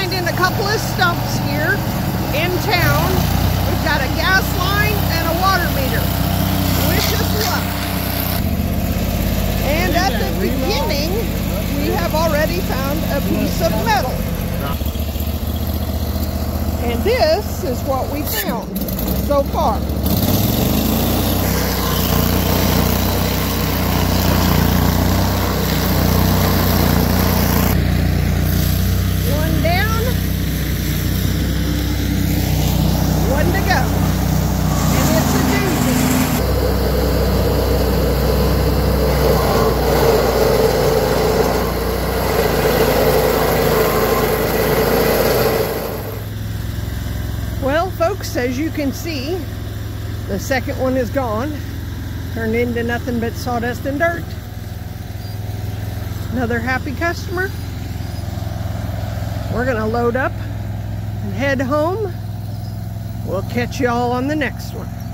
finding a couple of stumps here in town. We've got a gas line and a water meter. Wish us luck. And at the beginning, we have already found a piece of metal. And this is what we found so far. One down, one to go. And it's a doozy. Well, folks, as you can see, the second one is gone. Turned into nothing but sawdust and dirt. Another happy customer. We're gonna load up and head home. We'll catch you all on the next one.